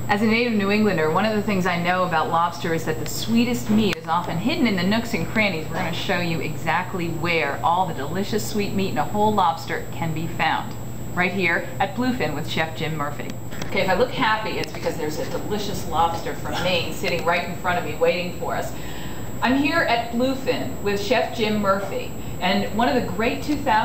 As a native New Englander, one of the things I know about lobster is that the sweetest meat is often hidden in the nooks and crannies. We're going to show you exactly where all the delicious sweet meat in a whole lobster can be found. Right here at Bluefin with Chef Jim Murphy. Okay, if I look happy, it's because there's a delicious lobster from Maine sitting right in front of me waiting for us. I'm here at Bluefin with Chef Jim Murphy. And one of the great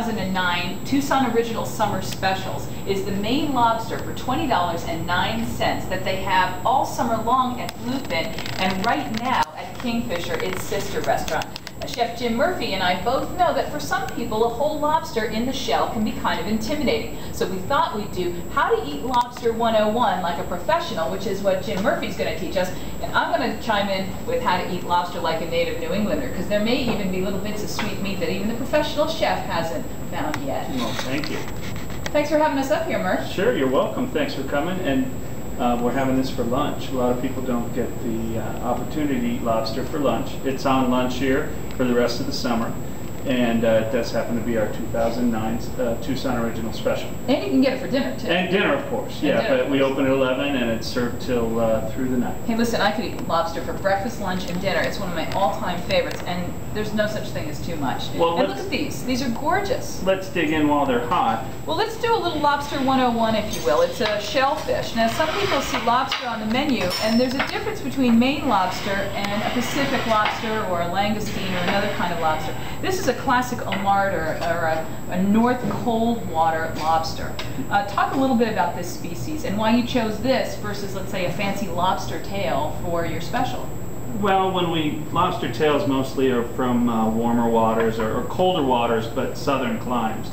2009 Tucson Original Summer Specials is the Maine lobster for $20.09 that they have all summer long at Bluefin and right now at Kingfisher, its sister restaurant. Chef Jim Murphy and I both know that for some people a whole lobster in the shell can be kind of intimidating. So we thought we'd do How to Eat Lobster 101 like a professional, which is what Jim Murphy's going to teach us. And I'm going to chime in with how to eat lobster like a native New Englander, because there may even be little bits of sweet meat that even the professional chef hasn't found yet. Well, thank you. Thanks for having us up here, Murph. Sure, you're welcome. Thanks for coming. And we're having this for lunch. A lot of people don't get the opportunity to eat lobster for lunch. It's on lunch here for the rest of the summer, and it does happen to be our 2009 Tucson Original Special. And you can get it for dinner too. And dinner, of course. Yeah, but we open at 11 and it's served till through the night. Hey, listen, I could eat lobster for breakfast, lunch, and dinner. It's one of my all-time favorites, and there's no such thing as too much. Well, and look at these. These are gorgeous. Let's dig in while they're hot. Well, let's do a little lobster 101, if you will. It's a shellfish. Now, some people see lobster on the menu, and there's a difference between Maine lobster and a Pacific lobster or a langoustine or another kind of lobster. This is a classic Omard or a North cold water lobster. Talk a little bit about this species and why you chose this versus, let's say, a fancy lobster tail for your special. Well, lobster tails mostly are from warmer waters or colder waters, but southern climes.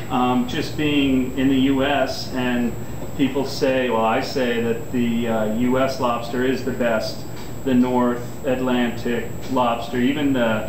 Just being in the U.S. and people say, well, I say that the U.S. lobster is the best. The North Atlantic lobster, even the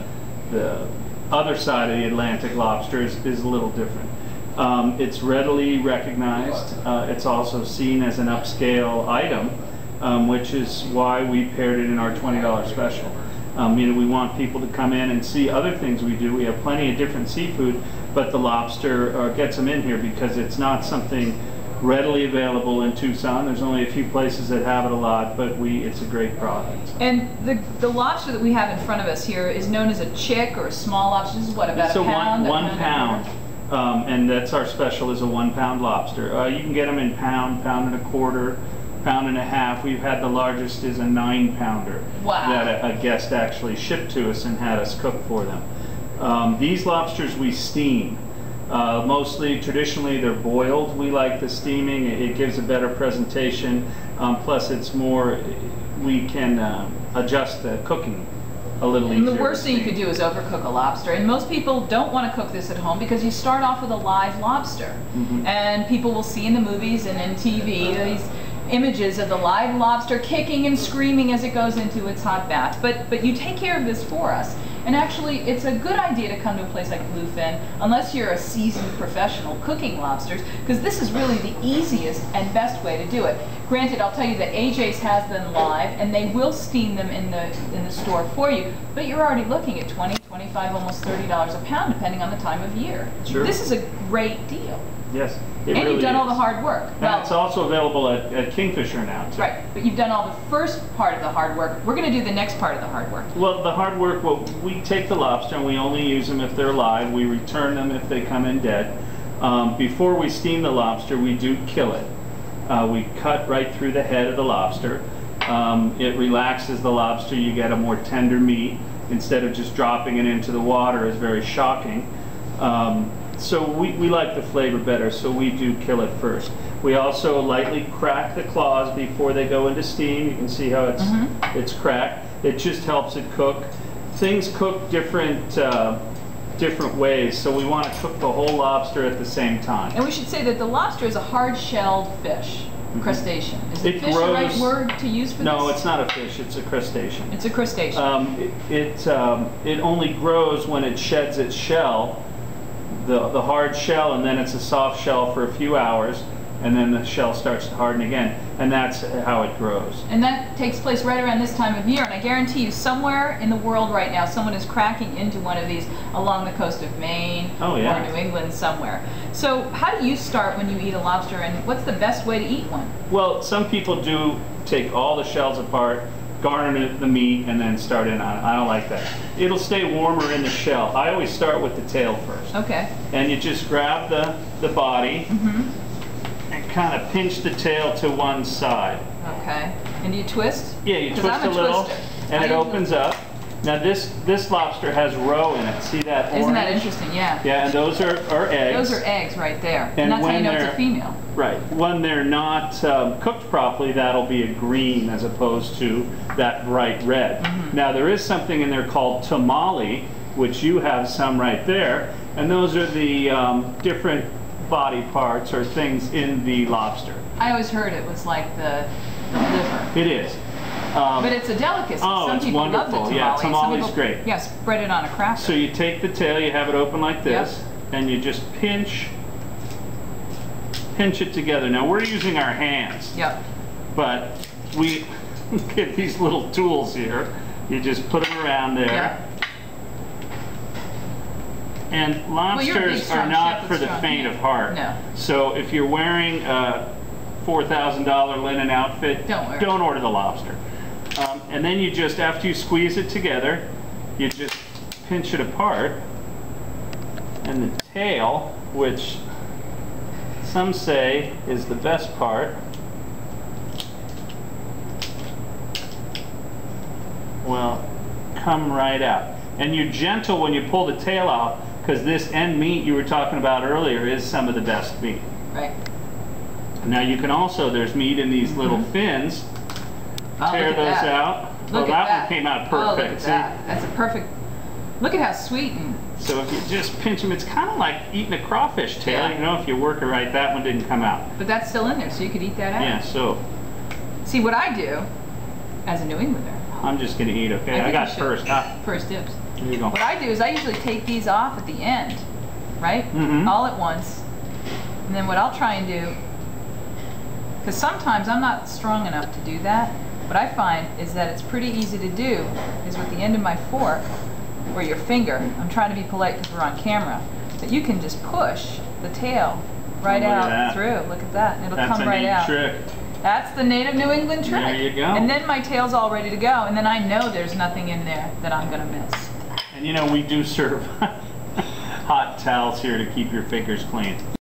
other side of the Atlantic lobster is a little different. It's readily recognized. It's also seen as an upscale item, which is why we paired it in our $20 special. We want people to come in and see other things we do. We have plenty of different seafood, but the lobster gets them in here because it's not something readily available in Tucson. There's only a few places that have it a lot, but it's a great product. And the lobster that we have in front of us here is known as a chick or a small lobster. This is what, about it's a pound? One pound. And that's our special, is a 1 pound lobster. You can get them in pound, pound and a quarter, pound and a half. We've had the largest is a 9-pounder. Wow. That a guest actually shipped to us and had us cook for them. These lobsters we steam. Mostly, traditionally, they're boiled. We like the steaming. It gives a better presentation. Plus, it's more, we can adjust the cooking a little easier. And the worst thing you could do is overcook a lobster. And most people don't want to cook this at home because you start off with a live lobster. And people will see in the movies and in TV these images of the live lobster kicking and screaming as it goes into its hot bath. But you take care of this for us. And actually, it's a good idea to come to a place like Bluefin, unless you're a seasoned professional cooking lobsters, because this is really the easiest and best way to do it. Granted, I'll tell you that AJ's has them live, and they will steam them in the store for you, but you're already looking at $20, $25, almost $30 a pound, depending on the time of year. Sure. This is a great deal. Yes. And really you've done all the hard work. And it's also available at Kingfisher now, too. Right, but you've done all the first part of the hard work. We're going to do the next part of the hard work. Well, the hard work, we take the lobster and we only use them if they're alive. We return them if they come in dead. Before we steam the lobster, we do kill it. We cut right through the head of the lobster. It relaxes the lobster. You get a more tender meat instead of just dropping it into the water. It's very shocking. So we like the flavor better, so we do kill it first. We also lightly crack the claws before they go into steam. You can see how it's cracked. It just helps it cook. Things cook different ways, so we want to cook the whole lobster at the same time. And we should say that the lobster is a hard-shelled fish, crustacean. Is it fish grows, the right word to use for this? No, it's not a fish, it's a crustacean. It's a crustacean. It only grows when it sheds its shell, the hard shell, and then it's a soft shell for a few hours, and then the shell starts to harden again, and that's how it grows. And that takes place right around this time of year, and I guarantee you somewhere in the world right now someone is cracking into one of these along the coast of Maine or New England somewhere. So how do you start when you eat a lobster, and what's the best way to eat one? Well, some people do take all the shells apart, garner the meat, and then start in on it. I don't like that. It'll stay warmer in the shell. I always start with the tail first. Okay. And you just grab the body and kind of pinch the tail to one side. Okay. And do you twist? Yeah, you twist a little, and it opens up. Now this lobster has roe in it. See that orange? Isn't that interesting? Yeah. Yeah, and those are eggs. Those are eggs right there. And that's how you know it's a female. Right. When they're not cooked properly, that'll be a green as opposed to that bright red. Now there is something in there called tamale, which you have some right there, and those are the different body parts or things in the lobster. I always heard it was like the liver. It is. But it's a delicacy. Oh, Some it's people wonderful. love the tamale. Yeah, tamale's Some people, great. Yeah, spread it on a cracker. So you take the tail, you have it open like this, and you just pinch it together. Now we're using our hands. Yep. But we get these little tools here. You just put them around there. Yep. And lobsters are not for the faint of heart. No. So if you're wearing a $4,000 linen outfit, don't order the lobster. And then you just, after you squeeze it together, you just pinch it apart. And the tail, which some say is the best part, will come right out. And you're gentle when you pull the tail out, because this end meat you were talking about earlier is some of the best meat. Right. Now you can also, there's meat in these little fins. Tear those out. Well, that one came out perfect. Oh, look at that. That's a perfect, look at how sweet. So if you just pinch them, it's kind of like eating a crawfish tail, you know, if you work it right, that one didn't come out. But that's still in there, so you could eat that out. Yeah, so. See, what I do, as a New Englander. I'm just going to eat, okay? I got first. First dibs. There you go. What I do is I usually take these off at the end, right? All at once. And then what I'll try and do, because sometimes I'm not strong enough to do that, what I find is that it's pretty easy to do is with the end of my fork or your finger, I'm trying to be polite because we're on camera, but you can just push the tail right out through. Look at that. It'll come right out. That's a neat trick. That's the native New England trick. There you go. And then my tail's all ready to go, and then I know there's nothing in there that I'm going to miss. And you know, we do serve hot towels here to keep your fingers clean.